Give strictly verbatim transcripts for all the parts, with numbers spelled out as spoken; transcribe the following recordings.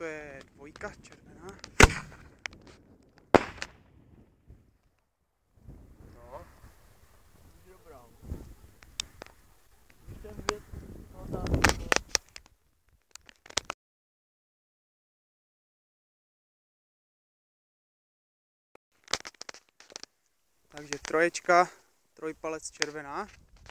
to je dvojka červená. No. Dobrá. Když ten věc, no tak. Takže troječka, trojpalec červená.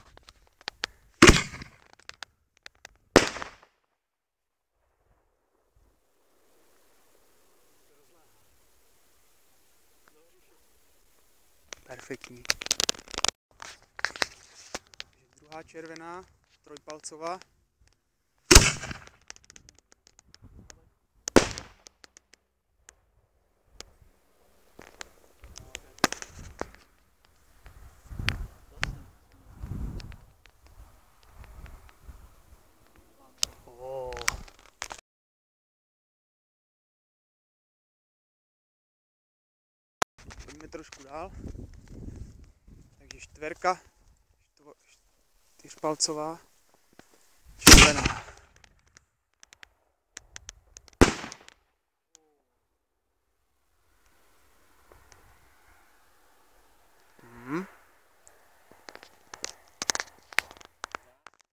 Perfektní. Takže druhá červená, trojpalcová. Pojďme trošku dál. Takže čtverka, čtyřpalcová, červená.